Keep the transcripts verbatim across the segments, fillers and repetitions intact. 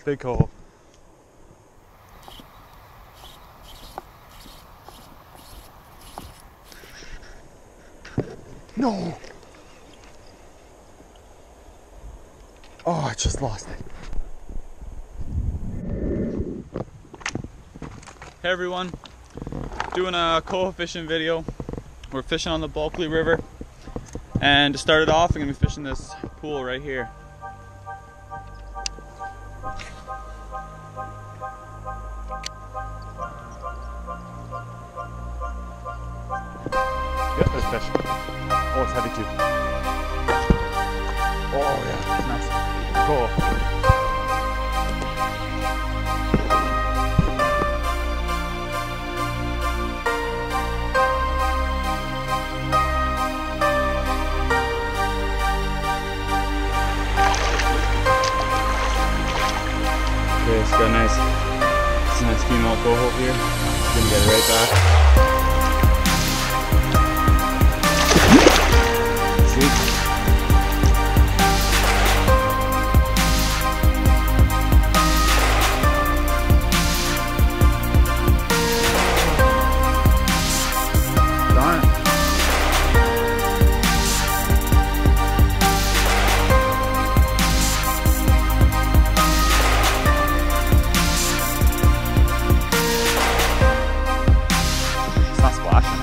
Big Coho. No! Oh, I just lost it. Hey everyone, doing a Coho fishing video. We're fishing on the Bulkley River, and to start it off, I'm gonna be fishing this pool right here. Yep, there's fish. Oh, it's heavy too. Oh yeah, it's nice. Cool. Okay, it's got a nice, it's a nice female coho here. Just gonna get it right back. See? Darn it. It's not splashing.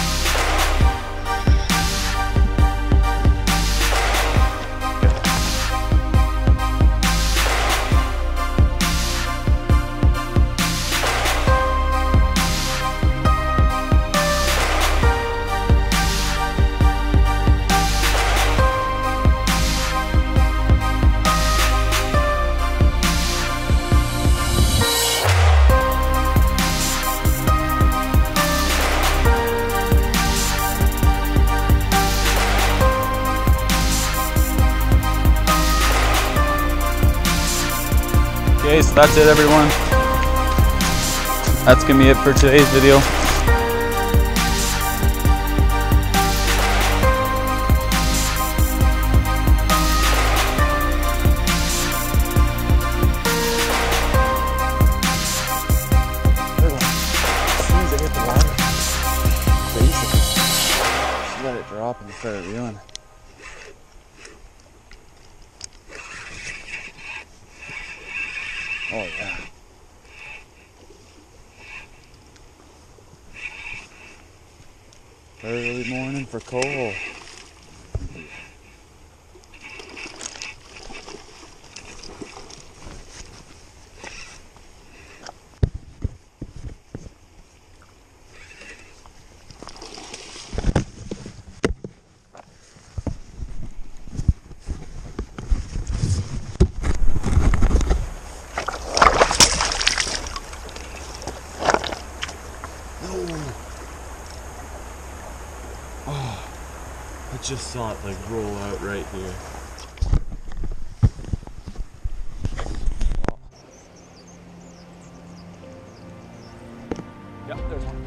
Okay, so that's it everyone. That's gonna be it for today's video. As soon as I hit the water, basically, just let it drop and start reeling. Oh yeah. Early morning for Coho. Oh, I just saw it like roll out right here. Yep, there's one.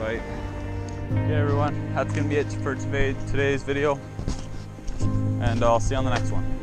bite. Okay everyone, that's gonna be it for today, today's video, and I'll see you on the next one.